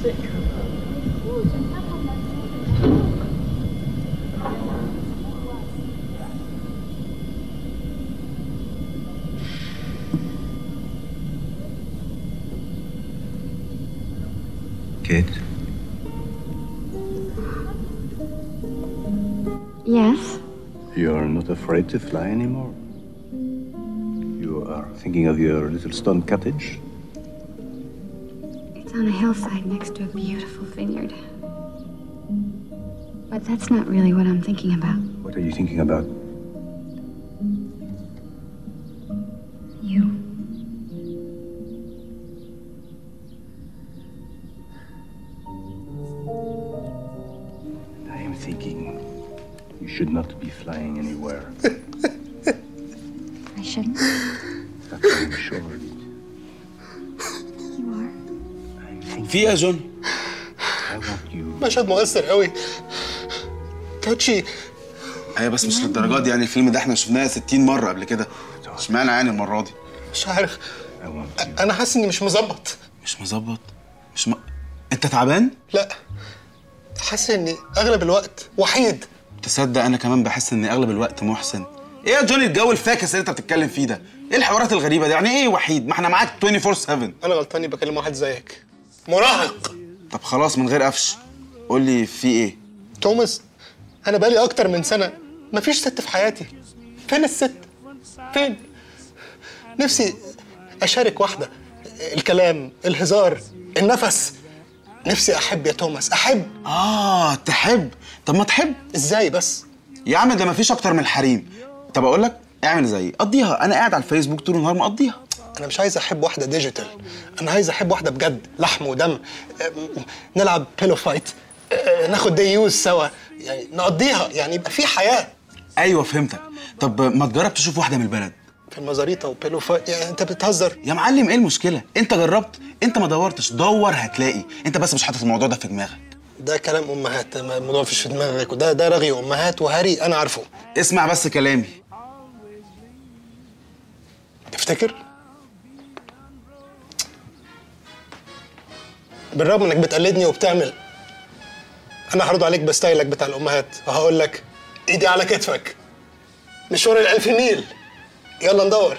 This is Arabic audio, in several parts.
Kate? Yes? You're not afraid to fly anymore? You are thinking of your little stone cottage? It's on a hillside next to a beautiful vineyard. But that's not really what I'm thinking about. What are you thinking about? You. I am thinking you should not be flying anywhere. I shouldn't? But I'm sure of it. You are? I'm thinking في ايه يا جون؟ I want you. مشهد مؤثر قوي. كوتشي. ايوه بس مش للدرجه دي، يعني الفيلم ده احنا شفناه 60 مره قبل كده. اشمعنى يعني المره دي؟ مش عارف. I want you. انا حاسس اني مش مظبط. مش مظبط؟ انت تعبان؟ لا، حاسس اني اغلب الوقت وحيد. تصدق انا كمان بحس ان اغلب الوقت محسن. ايه يا جوني الجو الفاكس اللي انت بتتكلم فيه ده؟ ايه الحوارات الغريبه دي؟ يعني ايه وحيد؟ ما احنا معاك 24/7. انا غلطاني بكلم واحد زيك مراهق. طب خلاص من غير قفش، قول لي في ايه؟ توماس، انا بقالي اكتر من سنه مفيش ست في حياتي. فين الست؟ فين؟ نفسي اشارك واحده، الكلام، الهزار، النفس. نفسي احب يا توماس، احب. تحب؟ طب ما تحب. ازاي بس؟ يا عم ده مفيش اكتر من الحريم. طب اقول لك اعمل زيي، قضيها. انا قاعد على الفيسبوك طول النهار مقضيها. انا مش عايز احب واحده ديجيتال، انا عايز احب واحده بجد، لحم ودم. نلعب بيلو فايت، ناخد دي يوز سوا، يعني نقضيها، يعني يبقى في حياه. ايوه فهمتك. طب ما تجرب تشوف واحده من البلد؟ في المزاريطه وبيلو فايت، يعني انت بتهزر يا معلم. ايه المشكله؟ انت جربت؟ انت ما دورتش؟ دور هتلاقي. انت بس مش حاطط الموضوع ده في دماغك. ده كلام امهات، الموضوع مفيش في دماغك، وده رغي امهات وهري انا عارفه. اسمع بس كلامي. تفتكر؟ بالرغم انك بتقلدني وبتعمل، انا هرد عليك بستايلك بتاع الامهات وهقول لك ايدي على كتفك، مشوار الالف ميل، يلا ندور.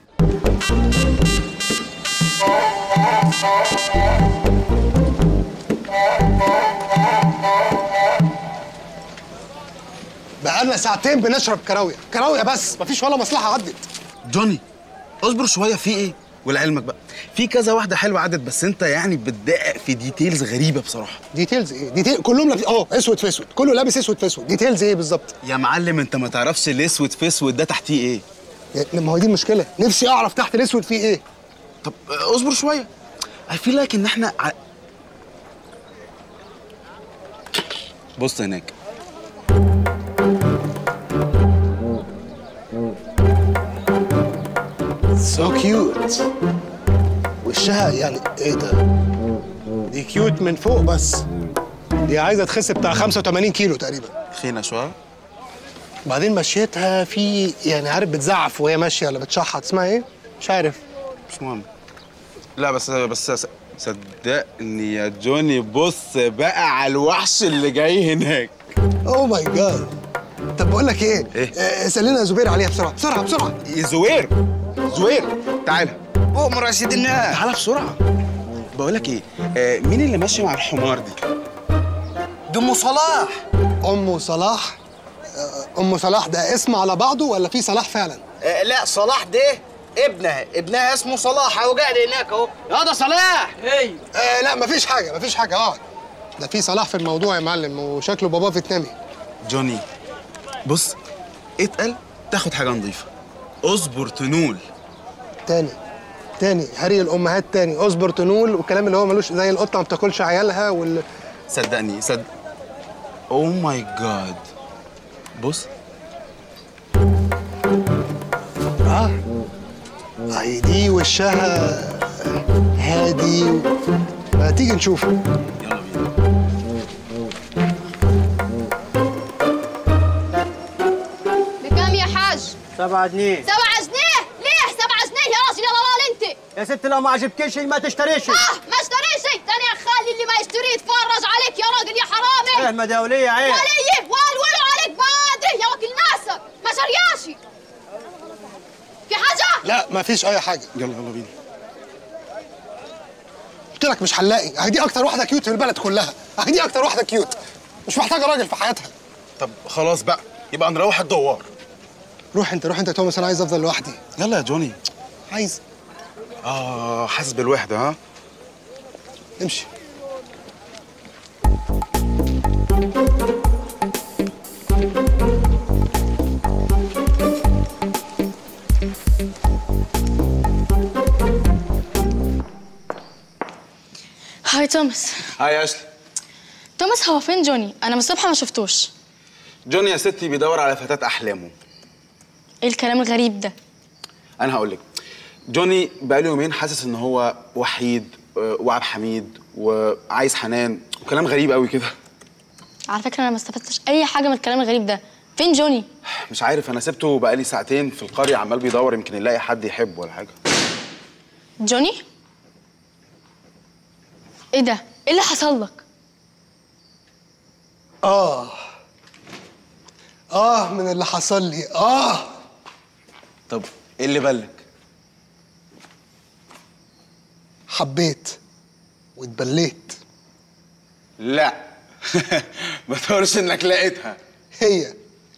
بقالنا ساعتين بنشرب كراويه بس، مفيش ولا مصلحه عدت. جوني اصبر شويه. في ايه؟ ولعلمك بقى في كذا واحده حلوه عدت، بس انت يعني بتدقق في ديتيلز غريبه بصراحه. ديتيلز ايه؟ ديتيل كلهم اسود في اسود، كله لابس اسود في اسود. ديتيلز ايه بالظبط؟ يا معلم انت ما تعرفش الاسود في اسود ده تحتيه ايه؟ ما هو دي المشكله، نفسي اعرف تحت الاسود فيه ايه. طب اصبر شويه. I feel like ان احنا بص هناك. سو كيوت. وشها يعني ايه ده؟ دي كيوت من فوق بس، دي عايزه تخس بتاع 85 كيلو تقريبا. تخينه شويه. وبعدين مشيتها في يعني عارف بتزعف وهي ماشيه ولا بتشحط، اسمها ايه؟ مش عارف. مش مهم. لا بس صدقني يا جوني، بص بقى على الوحش اللي جاي هناك. اوه ماي جاد. طب بقول لك ايه؟ اسال لنا زبير عليها بسرعه بسرعه بسرعه. زوير تعالى. أؤمر يا سيد الناس. تعالى بسرعه. بقول لك ايه، مين اللي ماشي مع الحمار دي؟ دي أم صلاح. ام صلاح؟ ام صلاح ده اسم على بعضه ولا في صلاح فعلا؟ لا، صلاح ده ابنها اسمه صلاح، اهو قاعد هناك اهو. يا ده صلاح. ايه؟ لا مفيش حاجه اقعد. ده في صلاح في الموضوع يا معلم، وشكله باباه فيتنامي. جوني بص، اتقل تاخد حاجه نظيفه. اصبر تنول. تاني هري الامهات تاني، اصبر تنول، والكلام اللي هو ملوش، زي القطه ما بتاكلش عيالها صدقني اوه ماي جاد. بص اهي دي وشها هادي ما تيجي نشوف. يلا بينا. بكام يا حاج؟ 7 جنيه. 7 جنيه؟ ليه 7 جنيه يا راجل يا ضلال انت؟ يا ست لو ما عجبكيش ما تشتريش. ما اشتريش. تاني يا خالي اللي ما مستري يتفرج عليك يا راجل يا حرامي. ايه المداوليه عيب. وليه والولوا عليك بدري يا وكيل ناسك ما جرياشي. في حاجه؟ لا ما فيش اي حاجه. يلا بينا. قلت لك مش هنلاقي. اهي دي اكتر واحده كيوت في البلد كلها. اهي دي اكتر واحده كيوت، مش محتاجه راجل في حياتها. طب خلاص بقى، يبقى نروح الدوار. روح انت يا توماس، انا عايز افضل لوحدي. يلا يا جوني. عايز. حاسس بالوحده. ها امشي. هاي توماس. هاي يا اشلي. توماس هو فين جوني؟ انا من الصبح ما شفتوش. جوني يا ستي بيدور على فتاة احلامه. ايه الكلام الغريب ده؟ انا هقول لك. جوني بقاله يومين حاسس ان هو وحيد وعب حميد وعايز حنان وكلام غريب قوي كده. على فكره انا ما استفدتش اي حاجه من الكلام الغريب ده. فين جوني؟ مش عارف، انا سبته بقالي ساعتين في القريه عمال بيدور، يمكن يلاقي حد يحبه ولا حاجه. جوني؟ ايه ده؟ ايه اللي حصل لك؟ من اللي حصل لي. طب ايه اللي بالك؟ حبيت واتبليت. لا ما تقولش انك لقيتها. هي.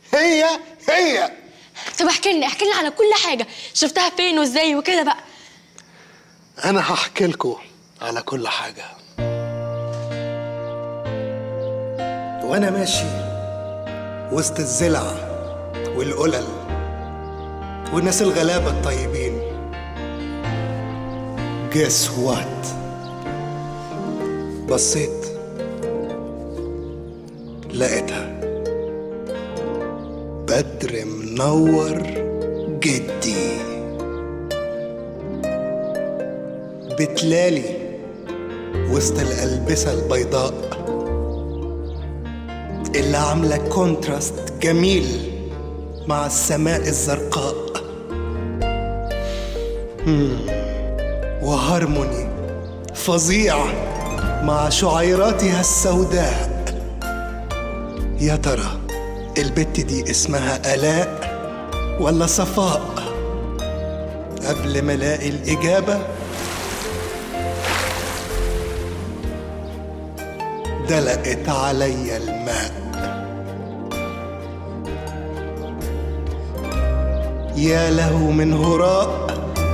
طب احكي لنا على كل حاجه، شفتها فين وازاي وكده بقى. انا هحكي لكم على كل حاجه. وانا ماشي وسط الزلع والقلل والناس الغلابه الطيبين، guess what؟ بصيت لقيتها بدر منور جدي بتلالي وسط الألبسة البيضاء اللي عاملة كونتراست جميل مع السماء الزرقاء، وهارموني فظيع مع شعيراتها السوداء. يا ترى البت دي اسمها آلاء ولا صفاء؟ قبل ما الاقي الإجابة دلقت عليا الماء. يا له من هراء.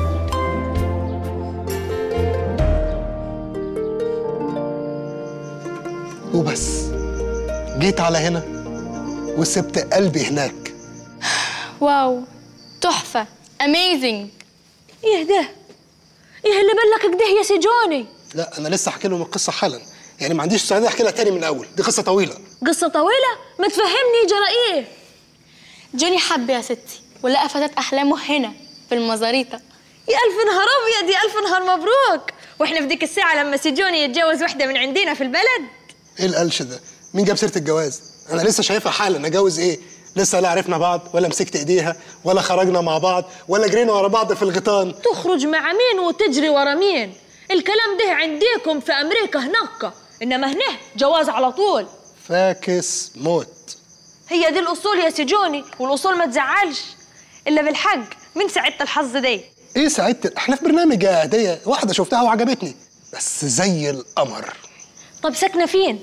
وبس جيت على هنا وسبت قلبي هناك. واو تحفه اميزنج. ايه ده؟ ايه اللي بلك كده يا سي جوني؟ لا انا لسه احكي لهم القصه حالا، يعني ما عنديش استعداد احكي لها تاني من الاول، دي قصه طويله. قصه طويله؟ ما تفهمني جرى ايه؟ جوني حب يا ستي ولقى فتاة احلامه هنا في المزاريطه. يا الف نهار ابيض، يا الف نهار مبروك. واحنا في ديك الساعه لما سي جوني يتجوز واحده من عندنا في البلد. ايه القلش ده؟ مين جاب سيره الجواز؟ انا لسه شايفها حالا. اجوز ايه؟ لسه لا عرفنا بعض ولا مسكت ايديها ولا خرجنا مع بعض ولا جرينا ورا بعض في الغيطان. تخرج مع مين وتجري ورا مين؟ الكلام ده عنديكم في امريكا هناك، انما هنا جواز على طول. فاكس موت. هي دي الاصول يا سي جوني، والاصول ما تزعلش الا بالحق. من سعاده الحظ دي؟ ايه سعادة؟ احنا في برنامج هديه واحده شفتها وعجبتني بس زي القمر. طب ساكنه فين؟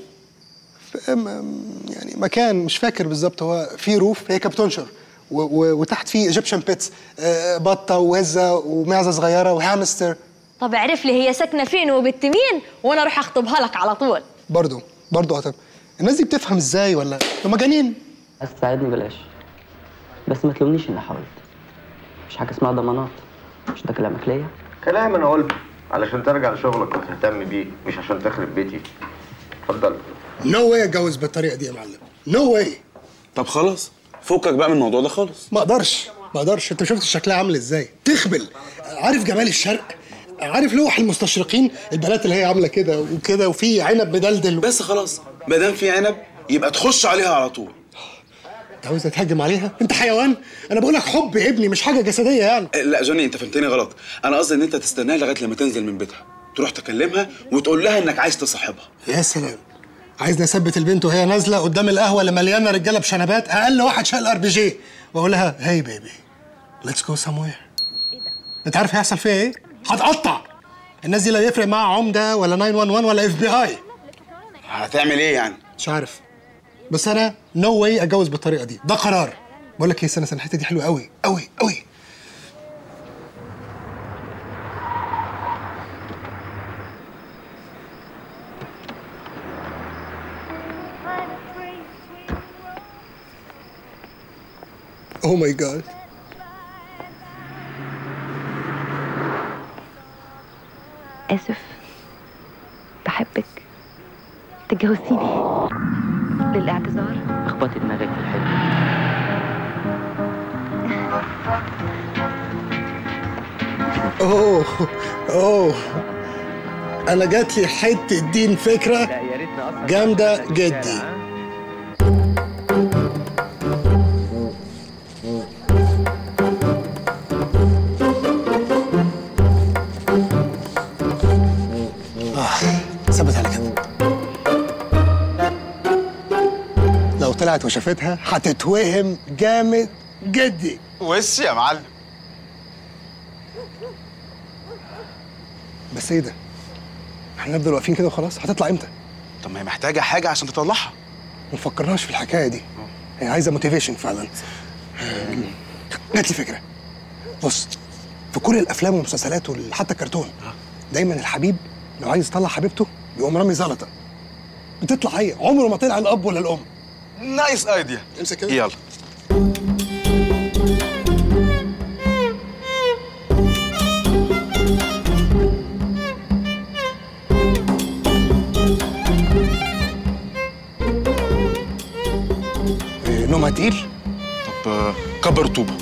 يعني مكان مش فاكر بالظبط، هو في روف، هي كانت بتنشر وتحت فيه ايجيبشن بيتس، بطه وهزه ومعزه صغيره وهامستر. طب اعرف لي هي ساكنه فين وبنت مين وانا اروح اخطبها لك على طول. برضه هتم. الناس دي بتفهم ازاي ولا مجانين؟ عايز تساعدني بلاش، بس ما تلومنيش اني حاولت. مش حاجه اسمها ضمانات. مش ده كلامك ليا؟ كلام انا قلته علشان ترجع لشغلك وتهتم بيه، مش عشان تخرب بيتي. اتفضل. نو واي اتجوز بالطريقه دي يا معلم، نو واي. طب خلاص فكك بقى من الموضوع ده خالص. ما اقدرش. انت شفت شكلها عامل ازاي؟ تخبل. عارف جمال الشرق؟ عارف لوح المستشرقين؟ البنات اللي هي عامله كده وكده وفي عنب مدلدل بس خلاص ما دام في عنب يبقى تخش عليها على طول. انت عاوز تهاجم عليها؟ انت حيوان. انا بقول لك حب ابني مش حاجه جسديه يعني. لا جوني انت فهمتني غلط. انا قصدي ان انت تستناها لغايه لما تنزل من بيتها. تروح تكلمها وتقول لها انك عايز تصاحبها. يا سلام، عايزني اثبت البنت وهي نازله قدام القهوه اللي مليانه رجاله بشنبات، اقل واحد شايل RPG، واقول لها هاي بيبي ليتس جو سم وير. انت عارف هيحصل فيها ايه؟ هتقطع. الناس دي لا يفرق معاها عمده ولا 911 ولا FBI. هتعمل ايه يعني؟ مش عارف، بس انا نو واي اتجوز بالطريقه دي، ده قرار. بقول لك ايه، استنى الحته دي حلوه قوي قوي قوي. اوه ماي جاد. آسف، بحبك، تجوزيني. للاعتذار اخبطي دماغك في الحلم. اوه انا جات لي حته دين فكره جامده جدي. ثبت على كده. لو طلعت وشافتها هتتوهم جامد جدي. وش يا معلم. بس ايه ده؟ هنفضل واقفين كده وخلاص؟ هتطلع امتى؟ طب ما هي محتاجه حاجه عشان تطلعها. ما فكرناش في الحكايه دي. هي عايزه موتيفيشن فعلا. جات لي فكره. بص، في كل الافلام والمسلسلات وحتى الكرتون دايما الحبيب لو عايز يطلع حبيبته بيقوم رامي زلطه. بتطلع هي، عمره ما طلع الاب ولا الام. نايس ايديا. امسك كده. يلا. نومها تقيل؟ طب كبر طوبه.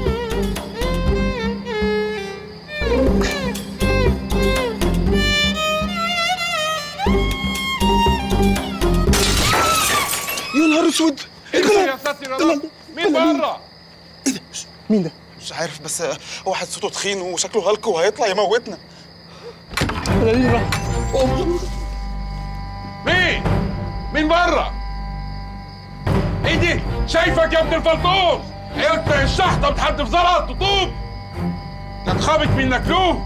يا نهار اسود! ايه ده يا ساتر يا رب؟ مين بره؟ ايه ده؟ مين ده؟ مش عارف، بس واحد صوته تخين وشكله هلك وهيطلع يموتنا. مين بره؟ ايه دي؟ شايفك يا ابن الفلطوس؟ انت الشحطه بتحدف زلط وطوب. كانت خابت منك له.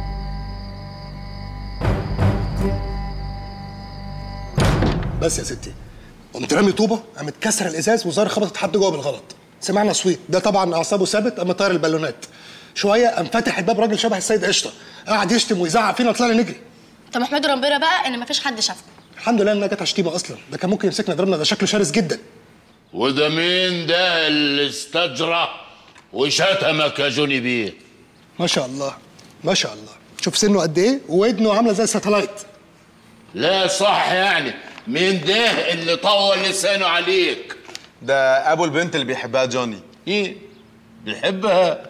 بس يا ستي، قمت رامي طوبه، قامت كسر الازاز وزار خبطت حد جوه بالغلط. سمعنا صويت، ده طبعا اعصابه ثابت، قام طاير البالونات. شويه قام فاتح الباب راجل شبه السيد قشطه، قعد يشتم ويزعق فينا وطلعنا نجري. طب احمدوا ربنا بقى ان مفيش حد شافكم. الحمد لله انها جت شتيمه اصلا، ده كان ممكن يمسكنا يضربنا، ده شكله شرس جدا. وده مين ده اللي استجرى وشتمك يا جوني بيه؟ ما شاء الله ما شاء الله، شوف سنه قد ايه وودنه عامله زي الساتلايت. لا صح يعني، مين ده اللي طول لسانه عليك؟ ده ابو البنت اللي بيحبها جوني. ايه؟ بيحبها؟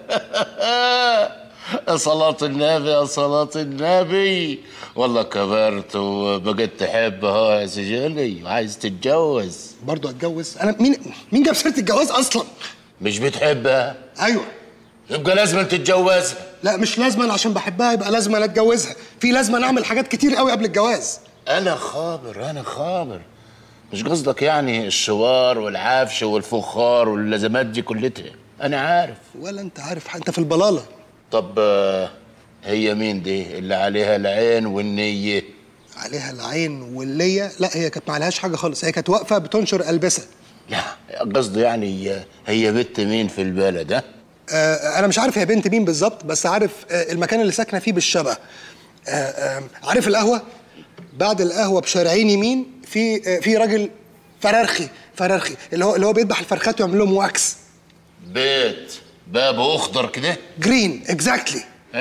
يا صلاة النبي يا صلاة النبي، والله كبرت وبقيت تحبها يا سجلي وعايز تتجوز. برضه اتجوز؟ انا مين جاب سيره الجواز اصلا؟ مش بتحبها؟ ايوه. يبقى لازم تتجوزها. لا مش لازم، عشان بحبها يبقى لازم اتجوزها، في لازم نعمل حاجات كتير قوي قبل الجواز. انا خابر. مش قصدك يعني الشوار والعفش والفخار واللازمات دي كلها؟ انا عارف. ولا انت عارف، انت في البلاله. طب هي مين دي اللي عليها العين والنيه؟ عليها العين والليه؟ لا هي كانت ما عليهاش حاجه خالص، هي كانت واقفه بتنشر البسه. لا قصدي يعني هي بنت مين في البلد ده؟ انا مش عارف هي بنت مين بالظبط، بس عارف المكان اللي ساكنه فيه بالشبه. عارف القهوه؟ بعد القهوه بشارعين يمين في راجل فرارخي اللي هو بيذبح الفرخات ويعمل لهم واكس. بيت بابه اخضر كده؟ جرين اكزاكتلي.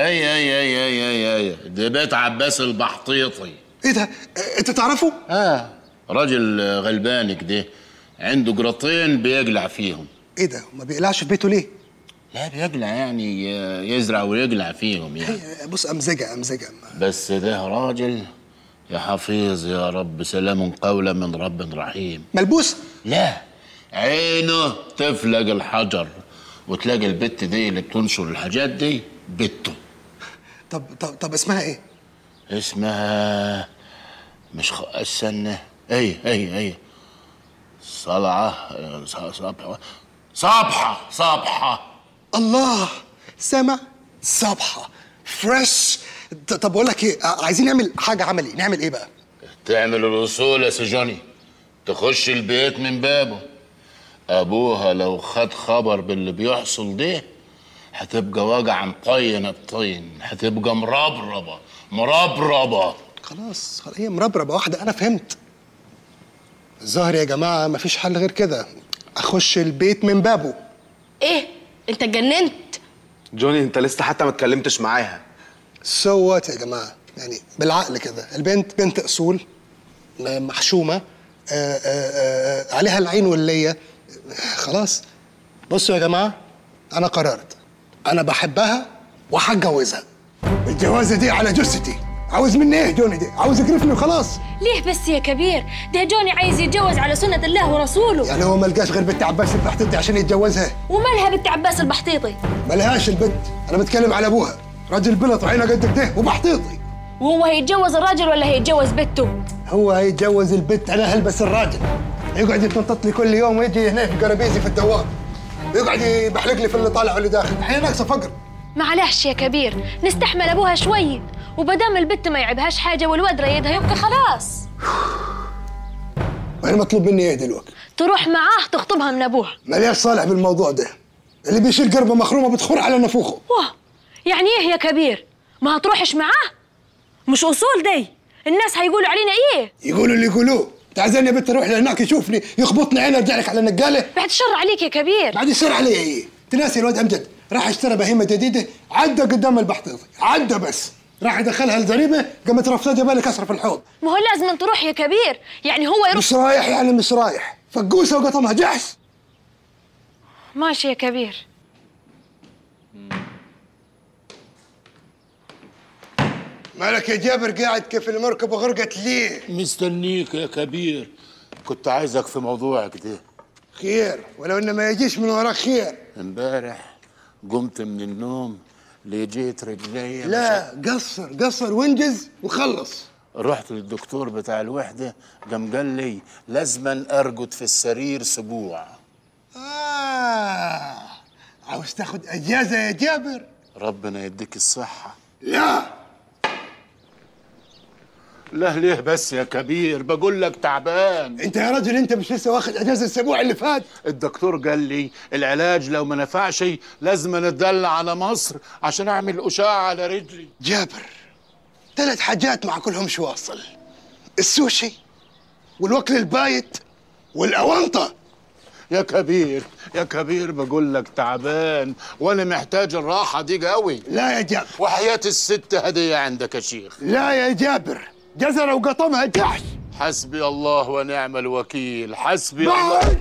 اي ده بيت عباس البحطيطي. ايه ده؟ انت تعرفه؟ راجل غلبان كده، عنده قراطين بيقلع فيهم. ايه ده؟ ما بيقلعش في بيته ليه؟ لا بيقلع يعني يزرع ويقلع فيهم يعني. بص امزجه. بس ده راجل يا حفيظ يا رب، سلام قولا من رب رحيم. ملبوس؟ لا، عينه تفلق الحجر، وتلاقي البت دي اللي بتنشر الحاجات دي بته. طب اسمها ايه؟ اسمها مش استنى. اي صبحة. الله، سامع؟ صبحة فريش. طب بقول لك ايه، عايزين نعمل حاجة عملي. نعمل ايه بقى؟ تعمل الوصول يا سي جوني، تخش البيت من بابه. ابوها لو خد خبر باللي بيحصل ده هتبقى وجع مطين الطين، هتبقى مربربة. خلاص هي مربربة واحدة، أنا فهمت. الظاهر يا جماعة مفيش حل غير كده، أخش البيت من بابه. ايه؟ انت اتجننت؟ جوني انت لسه حتى ما اتكلمتش معاها. سوت يا جماعة، يعني بالعقل كده. البنت بنت أصول، محشومة، عليها العين واللية. خلاص بصوا يا جماعة، أنا قررت، أنا بحبها وهتجوزها. الجوازة دي على جثتي. عاوز مني ايه جوني دي؟ عاوز يقرفني وخلاص. ليه بس يا كبير؟ ده جوني عايز يتجوز على سنة الله ورسوله. يعني هو ما لقاش غير بنت عباس البحطيطي عشان يتجوزها؟ ومالها بنت عباس البحطيطي؟ مالهاش البنت، انا بتكلم على ابوها، راجل بلط وعينه قد كده وبحطيطي. وهو هيتجوز الراجل ولا هيتجوز بنته؟ هو هيتجوز البنت، انا هلبس الراجل. يقعد يتنطط لي كل يوم ويجي هنا في قرابيزي في الدوام، يقعد يبحلق لي في اللي طالع واللي داخل. احنا ناقصه فقر. معلش يا كبير، نستحمل ابوها شوي، وبدام البت ما يعبهاش حاجه والواد رايدها يبقى خلاص. وانا مطلوب مني ايه دلوقتي؟ تروح معاه تخطبها من ابوها. ماليش صالح بالموضوع ده، اللي بيشيل قربه مخرومه بتخور على نفوخه. واه، يعني ايه يا كبير؟ ما هتروحش معاه؟ مش اصول دي، الناس هيقولوا علينا ايه؟ يقولوا اللي يقولوه. انت عايزاني يا بنت اروح لهناك يشوفني يخبطني عيني ارجع لك على نقاله؟ بعد الشر عليك يا كبير. بعد الشر علي ايه؟ تناسي الواد امجد راح اشترى بهيمه جديده، عدى قدام البحطيطي، عدى بس راح يدخلها الزريبه، قامت رفضه جبالي كسر في الحوض. ما هو لازم تروح يا كبير، يعني هو يروح. مش رايح يعني مش رايح، فقوسه وقطمها جحش. ماشي يا كبير. مالك يا جابر قاعد كيف المركبه غرقت ليه؟ مستنيك يا كبير، كنت عايزك في موضوع كده. خير، ولو انه ما يجيش من وراك خير. امبارح قمت من النوم لجيت رجلي. لا قصر وانجز وخلص. رحت للدكتور بتاع الوحده، قام قال لي لازما ارقد في السرير اسبوع. عاوز تاخد اجازه يا جابر؟ ربنا يديك الصحه. لا ليه بس يا كبير؟ بقول لك تعبان. انت يا راجل انت مش لسه واخد اجازه الاسبوع اللي فات؟ الدكتور قال لي العلاج لو ما نفعش لازم اتدلع على مصر عشان اعمل اشعه على رجلي. جابر 3 حاجات مع كلهم شو واصل: السوشي والوكل البايت والاونطه. يا كبير بقول لك تعبان وانا محتاج الراحه دي قوي. لا يا جابر، وحياه الست هديه عندك يا شيخ. لا يا جابر، جزرة وقطمها جحش. حسبي الله ونعم الوكيل، حسبي الله.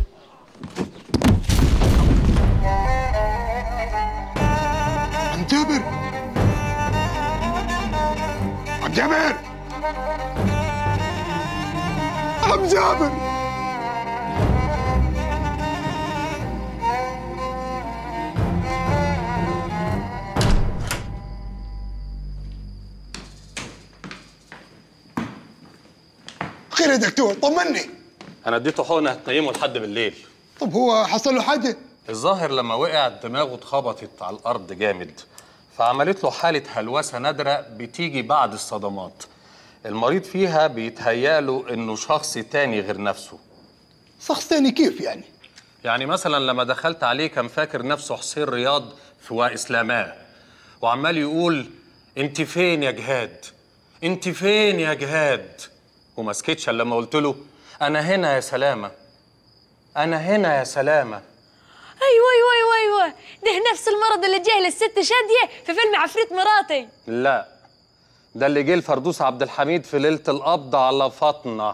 عم جابر، عم جابر، عم جابر. خير يا دكتور، طمني. انا اديته حقنه هتنيمه لحد بالليل. طب هو حصل له حاجه؟ الظاهر لما وقع دماغه اتخبطت على الارض جامد، فعملت له حاله هلوسه نادره بتيجي بعد الصدمات. المريض فيها بيتهيأ له انه شخص تاني غير نفسه. شخص تاني كيف يعني؟ يعني مثلا لما دخلت عليه كان فاكر نفسه حسين رياض في واسلاماه، وعمال يقول انت فين يا جهاد؟ انت فين يا جهاد؟ وما سكتش الا لما قلت له انا هنا يا سلامه، انا هنا يا سلامه. ايوه ده نفس المرض اللي جه للست شاديه في فيلم عفريت مراتي. لا، ده اللي جه لفردوس عبد الحميد في ليله القبض على فاطمه.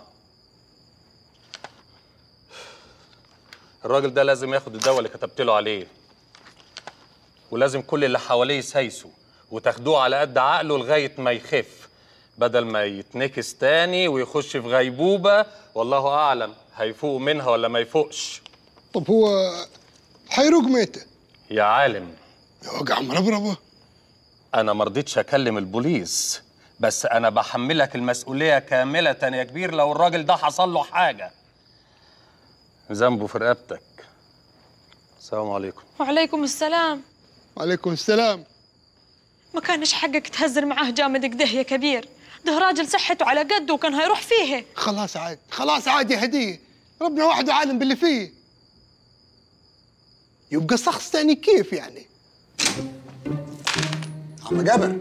الراجل ده لازم ياخد الدواء اللي كتبت له عليه، ولازم كل اللي حواليه يسايسوا وتاخدوه على قد عقله لغايه ما يخف، بدل ما يتنكس تاني ويخش في غيبوبه والله اعلم هيفوق منها ولا ما يفوقش. طب هو حيروق ميته يا عالم؟ يا وجع مربربه. انا ما رضيتش اكلم البوليس، بس انا بحملك المسؤوليه كامله يا كبير لو الراجل ده حصل له حاجه. ذنبه في رقبتك. السلام عليكم. وعليكم السلام. وعليكم السلام. ما كانش حقك تهزر معاه جامد كده يا كبير، ده راجل صحته على قده وكان هيروح فيه. خلاص عادي، خلاص عادي يا هديه، ربنا وحده عالم باللي فيه. يبقى شخص تاني كيف يعني؟ عم جابر،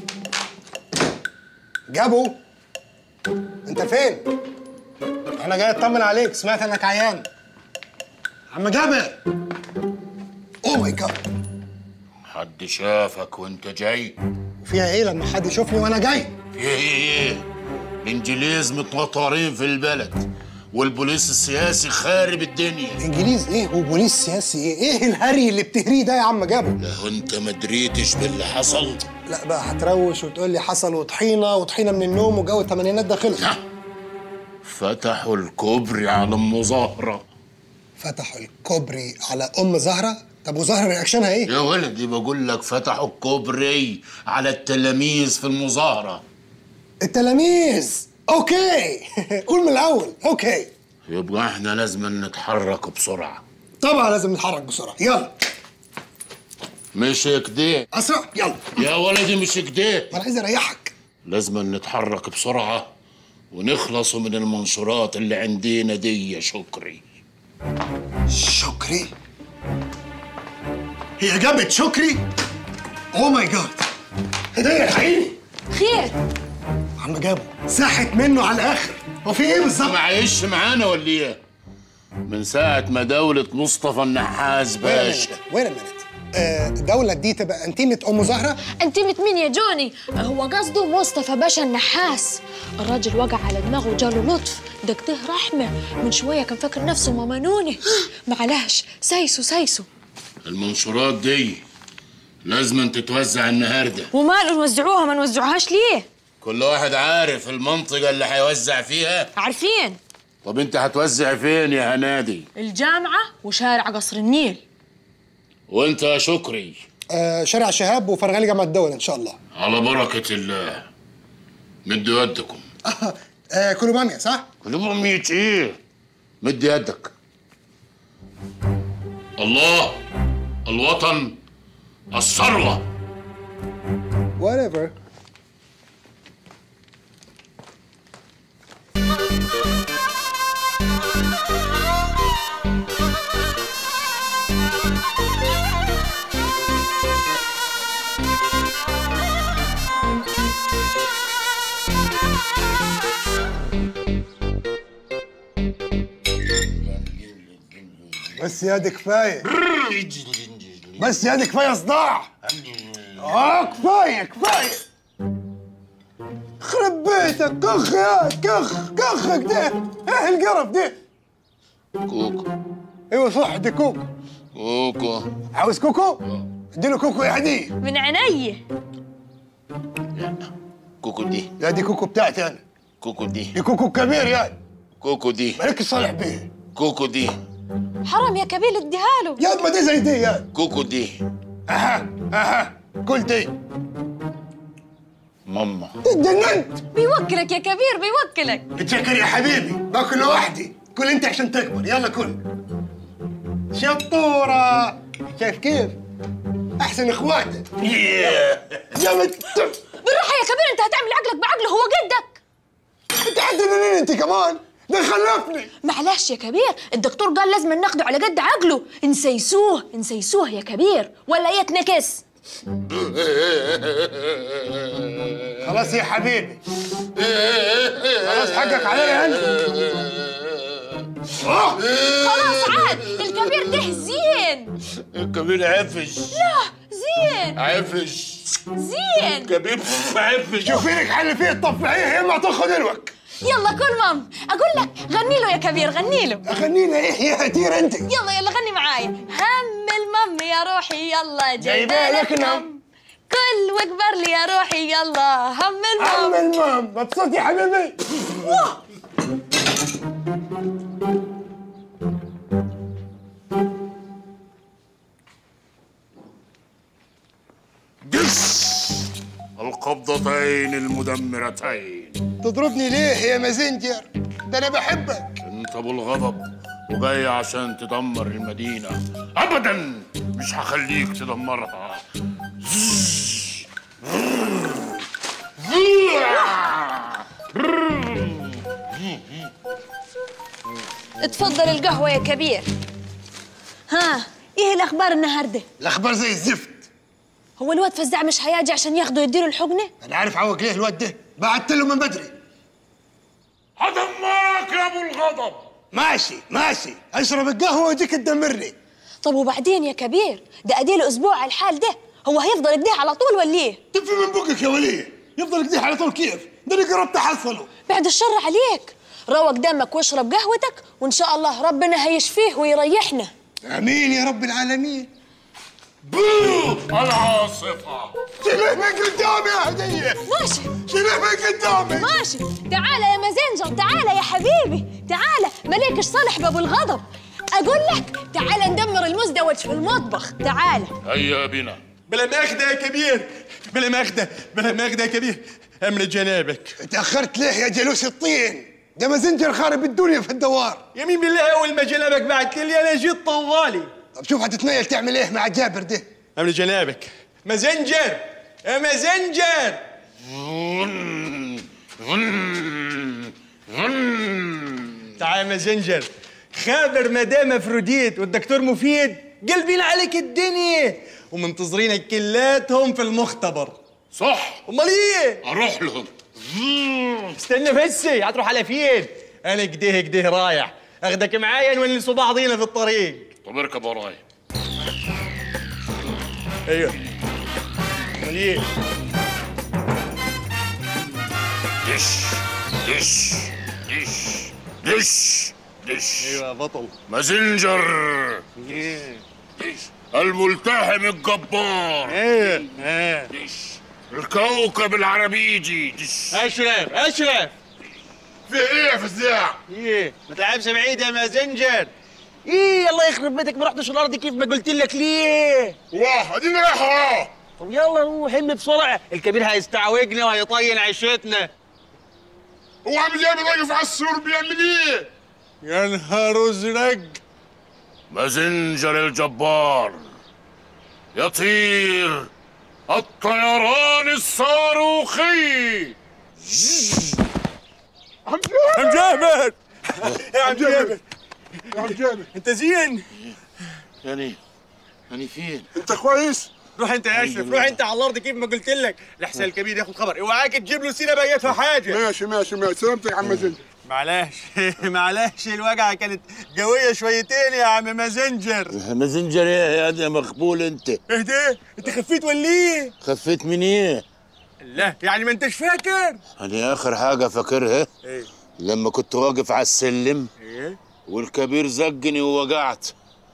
جابو انت فين؟ انا جاي اطمن عليك، سمعت انك عيان. عم جابر. اوه ماي جاد. حد شافك وانت جاي؟ فيها ايه لما حد يشوفني وانا جاي؟ فيها ايه؟ الانجليز متنطرين في البلد والبوليس السياسي خارب الدنيا. انجليز ايه وبوليس سياسي ايه؟ ايه الهري اللي بتهريه ده يا عم جابر؟ لا انت ما دريتش باللي حصل؟ لا بقى هتروش وتقول لي حصل وطحينه من النوم وجو الثمانينات ده خلص. فتحوا الكوبري على ام زهره. فتحوا الكوبري على ام زهره؟ طب وزهره رياكشنها ايه؟ يا ولدي بقول لك فتحوا الكوبري على التلاميذ في المظاهره. التلاميذ؟ اوكي. قول من الاول. اوكي. يبقى احنا لازم نتحرك بسرعه. طبعا لازم نتحرك بسرعه، يلا. مش كده. اسرع يلا. يا ولدي مش كده. انا عايز اريحك. لازم نتحرك بسرعه ونخلص من المنشورات اللي عندنا دي يا شكري. شكري؟ هي جابت شكري؟ اوه ماي جاد. هديه الحقيقي. خير؟ عم جابو ساحت منه على الاخر. هو في ايه بالظبط؟ معيش معانا ولا ايه؟ من ساعة ما دولة مصطفى النحاس باشا. وين منت؟ الدولة دي تبقى انتيمة أم زهرة؟ انتيمة مين يا جوني؟ هو قصده مصطفى باشا النحاس. الراجل وقع على دماغه وجاله لطف، ده كده رحمة. من شوية كان فاكر نفسه ماما نوني. معلش سايسو. المنشورات دي لازم تتوزع النهارده. وماله نوزعوها؟ ما نوزعوهاش ليه؟ كل واحد عارف المنطقة اللي هيوزع فيها؟ عارفين. طب انت هتوزع فين يا هنادي؟ الجامعة وشارع قصر النيل. وانت يا شكري؟ شارع شهاب وفرغالي جامعة الدول ان شاء الله. على بركة الله. مدوا يدكم. كله بامية صح؟ كله بامية ايه؟ مد يدك. الله، الوطن، الثروة. whatever. بس يا دي كفايه. بس يا دي كفايه صداع. كفايه. خرب بيتك كخ يا كخك ده. ايه القرف ده؟ كوكو. ايوه صح دي كوكو. عاوز كوكو؟ اديله كوكو يا هديه. من عيني. لا كوكو دي. لا دي كوكو بتاعتي انا. كوكو دي كوكو كبير يعني. كوكو دي مالك صالح بيه. كوكو دي حرام يا كبير اديها له. يا ما دي زي دي يعني. كوكو دي. اها كل دي. ماما اتجننت. بيوكلك يا كبير بيوكلك. اتشكر يا حبيبي، باكل لوحدي. كل انت عشان تكبر، يلا كل. شطورة. شايف كيف؟ احسن اخواتك. جامد. بالراحة يا كبير، انت هتعمل عقلك بعقله، هو جدك. انت حتجنني انت كمان، ده خلفني. معلش يا كبير، الدكتور قال لازم ناخده على قد عقله. نسيسوه يا كبير، ولا يتنكس. خلاص يا حبيبي، خلاص حقك عليا انت. خلاص عاد، الكبير ده زين. الكبير عفش. لا زين. عفش. زين. كبير عفش. شوفي لك حل فيه تطفعيه يا اما تاخذ الوك. يلا كل مام، اقول لك غني له يا كبير، غني له. اغني له ايه يا هدير انت؟ يلا غني معايا. هم المم يا روحي يلا جايبه لك نم. كل واكبر لي يا روحي يلا هم المم. مبسوط يا حبيبي. القبض القبضتين المدمرتين. تضربني ليه يا مازنجر؟ ده انا بحبك. انت ابو الغضب وجاي عشان تدمر المدينة. ابدا مش هخليك تدمرها. اتفضل القهوة يا كبير. ها، ايه الأخبار النهاردة؟ الاخبار زي الزفت. هو الواد فزاع مش هيجي عشان ياخده يديله الحقنة؟ انا عارف عوق ليه الواد ده، بعت له من بدري. هدمرك يا ابو الغضب. ماشي اشرب القهوه ويجيك تدمرني. طب وبعدين يا كبير؟ ده اديله اسبوع على الحال ده، هو هيفضل كده على طول ولا ايه؟ تفي من بقك يا وليه، يفضل كده على طول كيف؟ ده انا قربت احصله. بعد الشر عليك، روق دمك واشرب قهوتك وان شاء الله ربنا هيشفيه ويريحنا. امين يا رب العالمين. بو العاصفة. شيليه من قدامي يا هدية. ماشي. شيليه من قدامي. ماشي. تعال يا مازنجر، تعال يا حبيبي، تعال مليكش صالح بابو الغضب. اقول لك تعال ندمر المزدوج في المطبخ، تعال. هيا بنا. بلا ماخدة يا كبير، بلا ماخدة يا كبير. امر جنابك. تاخرت ليه يا جلوس الطين؟ ده مازنجر خارب الدنيا في الدوار. يمين بالله اول ما جنابك بعت لي انا جيت طوالي. طب شوف هتتنيل تعمل ايه مع جابر ده؟ امر جنابك. مازنجر يا مازنجر. تعال يا مازنجر، خابر مدام افروديت والدكتور مفيد قلبين عليك الدنيا ومنتظرينك كلاتهم في المختبر. صح. امال ايه؟ اروح لهم. استنى بسي، هتروح على فين؟ انا كده رايح اخدك معايا نونسوا بعضينا في الطريق. طب اركب وراي. ايوه. امال ايه؟ دش. ايوه بطل. مازنجر. الملتحم الجبار. ايه. الكوكب العربيجي. اشرف. في ايه يا فزاع؟ ايه ما تلعبش بعيد يا مازنجر. ايه الله يخرب بيتك، ما رحتش الارض كيف ما قلت لك ليه؟ واه اديني رايح وراه. طب يلا روح هم بسرعه، الكبير هيستعوجنا وهيطين عيشتنا. هو عامل ايه واقف على السور بيعمل ايه؟ يا نهار ازرق. مازنجر الجبار يطير الطيران الصاروخي. عم جابر. يا عم جابر انت زين؟ يعني فين؟ انت كويس؟ روح انت يا اشرف، روح انت على الارض كيف ما قلت لك، لحسن الكبير ياخد خبر، اوعاك تجيب له سيره بيتها حاجه. ماشي سلامتك يا عم مازنجر. معلش الوجعه كانت قويه شويتين يا عم مازنجر. مازنجر ايه يا ده مخبول انت؟ ايه ده؟ انت خفيت ولا ايه؟ خفيت من ايه؟ لا يعني ما انتش فاكر؟ انا اخر حاجه فاكرها ايه؟ لما كنت واقف على السلم ايه؟ والكبير زقني ووقعت.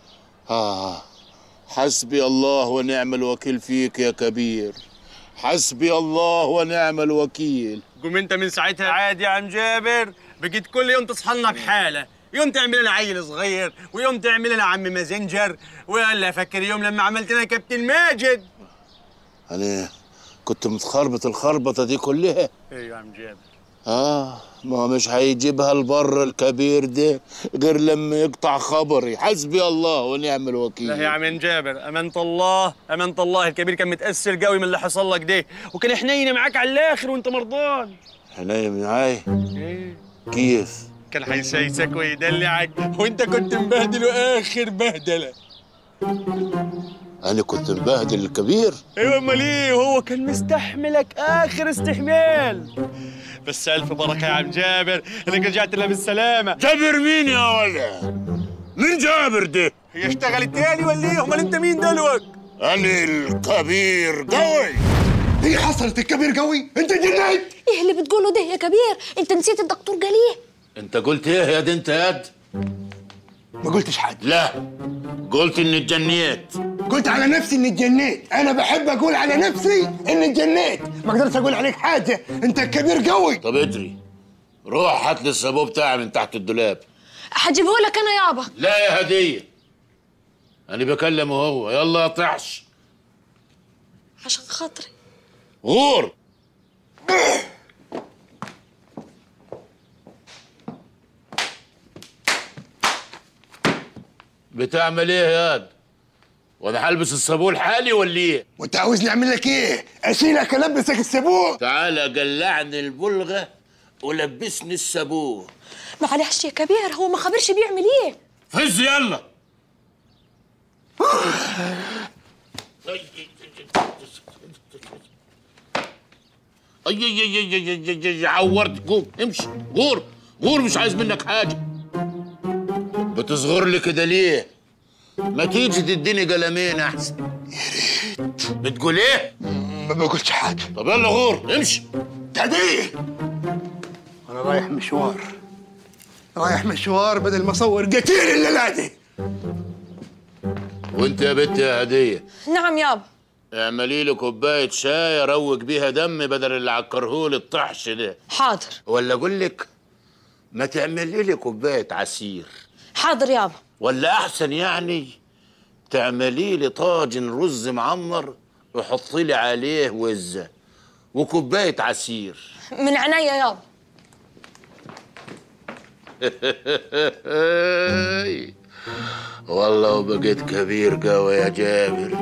حسبي الله ونعم الوكيل فيك يا كبير، حسبي الله ونعم الوكيل. قوم انت من ساعتها عادي يا عم جابر، بقيت كل يوم تصحى لنا بحاله، يوم تعمل لنا عيل صغير ويوم تعمل لنا عم مازنجر، ولا فاكر يوم لما عملت لنا كابتن ماجد؟ انا كنت متخربط الخربطه دي كلها. ايوه يا عم جابر. ما هو مش هيجيبها البر الكبير ده غير لما يقطع خبري. حسبي الله ونعم الوكيل. لا يا عم جابر، امانه الله الكبير كان متاثر قوي من اللي حصل لك ده، وكان حنين معاك على الاخر وانت مرضان. حنين معاي؟ ايه؟ كيف؟ كان هيسيسك ويدلعك وانت كنت مبهدل اخر بهدله. انا كنت مبهدل الكبير؟ ايوه امال ايه، وهو كان مستحملك اخر استحمال. بس الف بركه يا عم جابر انك رجعت لنا بالسلامه. جابر مين يا ولا؟ مين جابر ده؟ هي اشتغلت تاني ولا ايه؟ امال انت مين دلوك؟ انا الكبير قوي. هي حصلت الكبير قوي؟ انت جنيت؟ ايه اللي بتقوله ده يا كبير؟ انت نسيت الدكتور قال ايه؟ انت قلت ايه يا دي انت ياد؟ ما قلتش حاجه. لا قلت اني اتجنيت. قلت على نفسي اني اتجنيت، انا بحب اقول على نفسي اني اتجنيت، ما اقدرش اقول عليك حاجه، انت الكبير قوي. طب ادري، روح هات لي الصابون بتاعي من تحت الدولاب. هجيبه لك انا يابا. لا يا هديه، انا بكلمه هو. يلا يا طحش عشان خاطري. غور. بتعمل ايه يا واد؟ وانا هلبس الصابون حالي ولا ايه؟ وانت عاوزني اعمل لك ايه؟ اشيلك البسك الصابون؟ تعالى قلعني البلغه ولبسني الصابون. معلش يا كبير، هو ما خبرش بيعمل ايه. فز يلا. اي عورت. قوم امشي. غور مش عايز منك حاجه. بتصغر لي كده ليه؟ ما تيجي تديني قلمين احسن. يا ريت. بتقول ايه؟ ما بقولش حاجه. طب يلا غور امشي. هديه. انا رايح مشوار بدل ما اصور قتيل الليله دي. وانت يا بنت يا هديه؟ نعم يابا. اعملي لي كوبايه شاي اروق بيها دمي بدل اللي عكرهولي الطحش ده. حاضر. ولا اقول لك ما تعملي لي كوبايه عصير. حاضر يابا. ولا احسن يعني تعملي لي طاجن رز معمر وحطي لي عليه وزه وكوبايه عصير. من عينيا يابا. والله وبقيت كبير قوي يا جابر.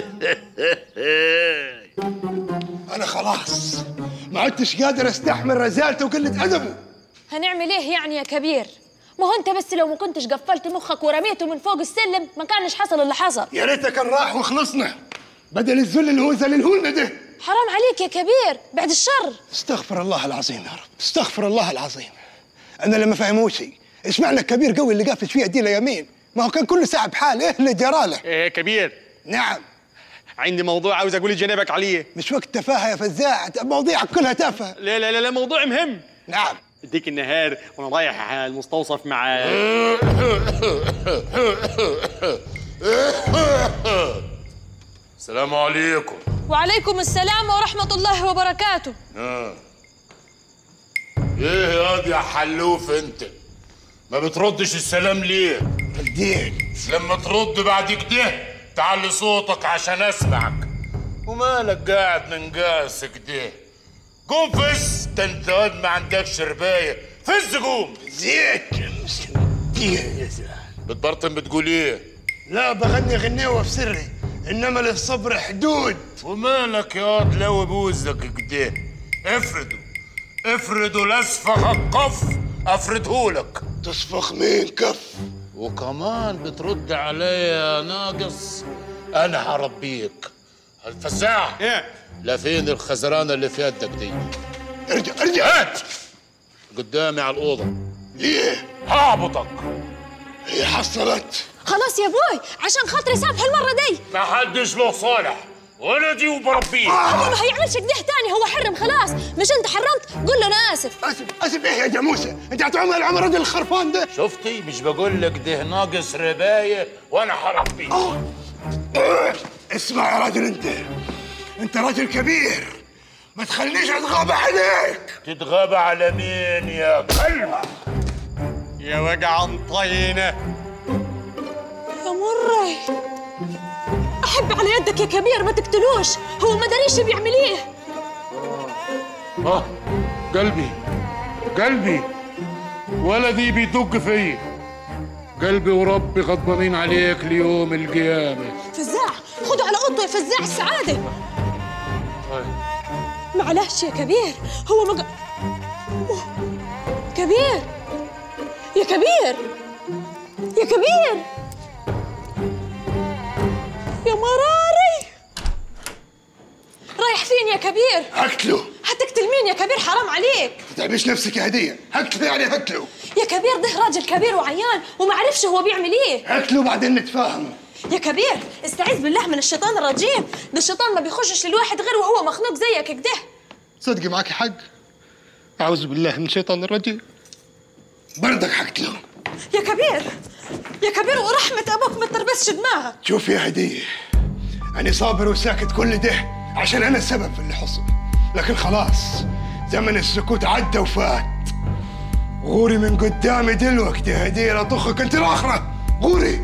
انا خلاص ما عدتش قادر استحمل رزالته وقله ادبه. هنعمل ايه يعني يا كبير؟ ما هو انت بس لو ما كنتش قفلت مخك ورميته من فوق السلم ما كانش حصل اللي حصل. يا ريته كان راح وخلصنا بدل الذل اللي هو ذللهولنا ده. حرام عليك يا كبير، بعد الشر. استغفر الله العظيم يا رب، استغفر الله العظيم. انا اللي ما فهموش ايش معنى الكبير قوي اللي قافش فيها دي ليمين؟ ما هو كان كل ساعه بحال. ايه اللي جراله؟ ايه كبير؟ نعم. عندي موضوع عاوز اقول لجنابك عليه. مش وقت تفاهه يا فزاع، مواضيعك كلها تافهه. لا لا لا موضوع مهم. نعم. اديك النهار وانا رايح المستوصف مع السلام عليكم. وعليكم السلام ورحمة الله وبركاته. ايه ياض يا حلوف انت؟ ما بتردش السلام ليه؟ رديت. لما ترد بعد كده تعلي صوتك عشان اسمعك. ومالك قاعد منقاس كده؟ قوم فز، ده انت واد ما عندكش ربايه. فز قوم. زيت بتبرطم بتقول ايه؟ لا بغني غنيوه في سري، انما للصبر حدود. ومالك يا واد لو بوزك كده؟ افرده لاسفخ القف افردهولك. تصفخ مين كف؟ وكمان بترد عليا يا ناقص. انا هربيك. الفزاع ايه؟ لا فين الخزرانه اللي في يدك دي؟ ارجع هات قدامي على الاوضه. ليه؟ هعبطك. هي حصلت. خلاص يا بوي عشان خاطري سامح المره دي. ما حدش له صالح ولدي وبربيه. هو ما هيعملش كده تاني، هو حرم خلاص. مش انت حرمت؟ قول له انا اسف. اسف ايه يا جاموسه؟ انت هتعمل العمر الراجل الخرفان ده؟ شفتي؟ مش بقول لك ده ناقص ربايه وانا هربيه. اسمع يا راجل، انت راجل كبير، ما تخلينيش اتغابى عليك. تتغابى على مين يا كلب؟ يا وجع طينه. يا مري احب على يدك يا كبير، ما تقتلوش، هو ما داريش بيعمل ايه. قلبي ولدي بيدق فيا. قلبي وربي غضبانين عليك ليوم القيامه. فزاع خده على اوضته يا فزاع السعاده. معلش يا كبير، هو ما كبير يا كبير يا كبير يا مراري. رايح فين يا كبير؟ هقتله. هتقتل مين يا كبير؟ حرام عليك. ما تتعبيش نفسك يا هديه. هقتله يعني هقتله. يا كبير ده راجل كبير وعيان وما عرفش هو بيعمل ايه. هقتله بعدين نتفاهم. يا كبير استعيذ بالله من الشيطان الرجيم، ده الشيطان ما بيخشش للواحد غير وهو مخنوق زيك كده. صدقي معك حق. اعوذ بالله من الشيطان الرجيم. بردك هقتله. يا كبير ورحمة ابوك ما تربسش دماغك. شوف يا هديه، انا صابر وساكت كل ده عشان انا السبب في اللي حصل، لكن خلاص زمن السكوت عدى وفات. غوري من قدامي دلوقتي يا هديه، لا طخك انت الاخره. غوري.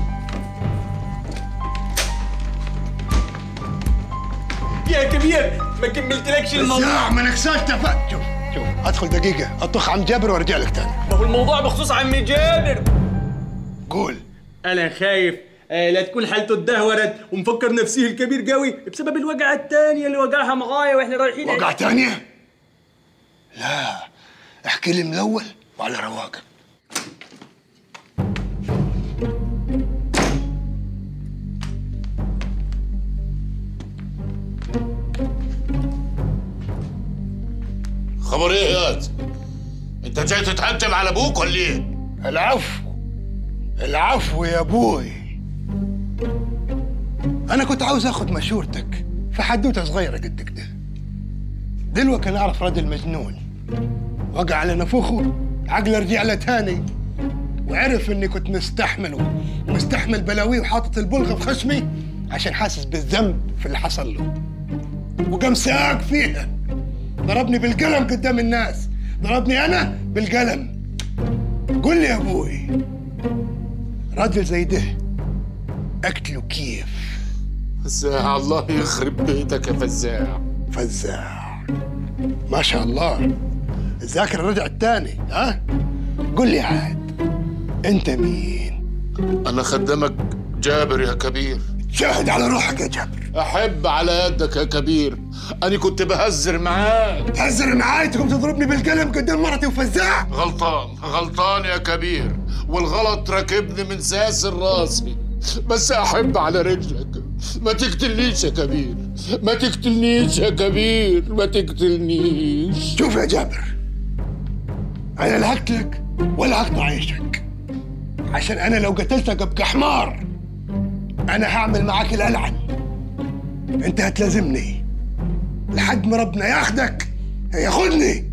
يا كبير ما كملتلكش الموضوع. لا ما نكساش تفات. شوف ادخل دقيقة اطخ عم جابر وارجع لك تاني. ما هو الموضوع بخصوص عمي جابر. قول. انا خايف لا تكون حالته اتدهورت ومفكر نفسيه الكبير قوي بسبب الوقعة التانية اللي وقعها معايا واحنا رايحين. وقعة تانية؟ لا احكي لي من الاول وعلى رواقه. خبر ايه يا انت جاي تتهجم على ابوك ولا ايه؟ العفو يا ابوي. انا كنت عاوز اخد مشورتك في حدوته صغيره قد كده. دلوقتي انا اعرف راجل مجنون وقع على نفوخه، عقله رجع له تاني وعرف اني كنت مستحمله ومستحمل بلاويه وحاطط البلغه في خشمي عشان حاسس بالذنب في اللي حصل له، وقام ساق فيها. ضربني بالقلم قدام الناس، ضربني انا بالقلم. قول لي يا ابوي راجل زي ده اقتله كيف؟ فزاع، الله يخرب بيتك يا فزاع. فزاع ما شاء الله، الذاكرة رجعت تاني. ها قول لي عاد انت مين؟ انا خدامك جابر يا كبير. شاهد على روحك يا جابر. احب على يدك يا كبير، انا كنت بهزر معاك. تهزر معاي تقوم تضربني بالقلم قدام مرتي وفزاع؟ غلطان يا كبير، والغلط راكبني من ساسر راسي، بس احب على رجلك. ما تقتلنيش يا كبير، ما تقتلنيش يا كبير، ما تقتلنيش. شوف يا جابر، انا لا هقتلك ولا هقطع عيشك، عشان انا لو قتلتك ابقى حمار. انا هعمل معاك الالعن، انت هتلازمني لحد ما ربنا ياخدك ياخدني.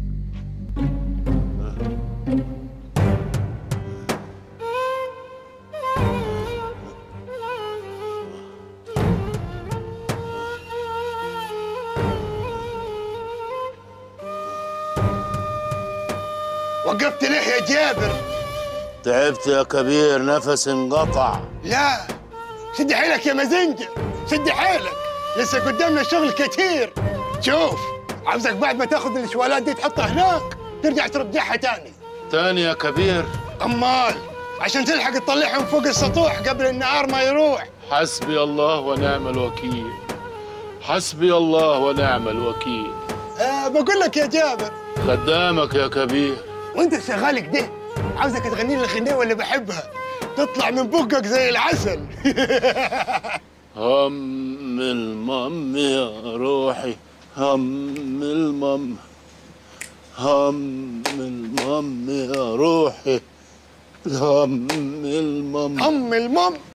وقفت ليه يا جابر؟ تعبت يا كبير، نفسي انقطع. لا شد حيلك يا مازنجر، شد حيلك، لسه قدامنا شغل كتير. شوف عاوزك بعد ما تاخذ الشوالات دي تحطها هناك ترجع ترجعها تاني يا كبير؟ امال عشان تلحق تطلعهم فوق السطوح قبل النهار ما يروح. حسبي الله ونعم الوكيل، حسبي الله ونعم الوكيل. بقول لك يا جابر، خدامك يا كبير. وانت شغال كده عاوزك تغني لي الغنية اللي بحبها تطلع من بقك زي العسل. هم المم يا روحي، هم المم، هم المم يا روحي، هم المم، هم المم.